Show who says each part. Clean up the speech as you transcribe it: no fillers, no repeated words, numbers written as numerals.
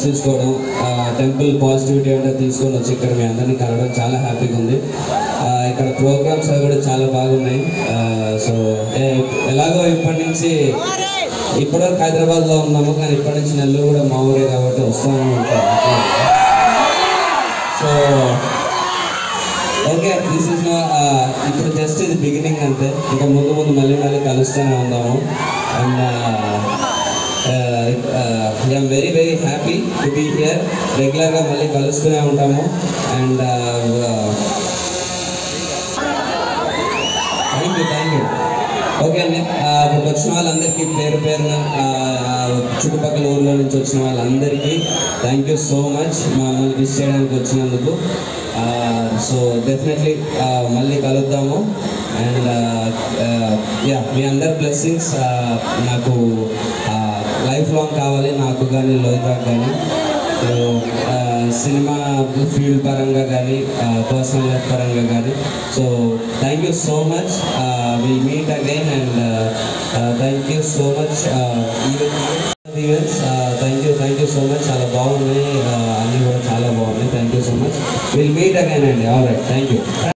Speaker 1: దర్శించుకోవడం, temple positivity అంటే తీసుకొని వచ్చి ఇక్కడ మీ అందరినీ కలవడం చాలా హ్యాపీగా ఉంది. ఇక్కడ ప్రోగ్రామ్స్ అవి కూడా చాలా బాగున్నాయి. సో ఎలాగో ఇప్పటి నుంచి ఇప్పటివరకు హైదరాబాద్లో ఉన్నాము, కానీ ఇప్పటి నుంచి నెల్లూరు కూడా మా ఊరే కాబట్టి వస్తూనే ఉంటాం. సో ఓకే, దిస్ ఇస్ ఇప్పుడు జస్ట్ ఇది బిగినింగ్ అంతే. ఇంకా ముందు ముందు మళ్ళీ కలుస్తూనే ఉందాము. And I'm very very happy to be here. రెగ్యులర్గా మళ్ళీ కలుస్తూనే ఉంటాము. And thank you. ఓకే అండి, ఇప్పుడు వచ్చిన వాళ్ళందరికీ పేరు పేరున చుట్టుపక్కల ఊర్లో నుంచి వచ్చిన వాళ్ళందరికీ థ్యాంక్ యూ సో మచ్ మమ్మల్ని విష్ చేయడానికి వచ్చినందుకు. సో డెఫినెట్లీ మళ్ళీ కలుద్దాము. అండ్ యా, మీ అందరి బ్లెస్సింగ్స్ నాకు లైఫ్ లాంగ్ కావాలి, నాకు కానీ లోహిత్కి కానీ. సో సినిమా ఫీల్డ్ పరంగా కానీ పర్సనల్ లైఫ్ పరంగా కానీ. So thank you so much. Will meet again. And thank you so much events. Thank you so much. చాలా బాగున్నాయి, అన్నీ కూడా చాలా బాగున్నాయి. Thank you so much. Will meet again అండి. All right, thank you.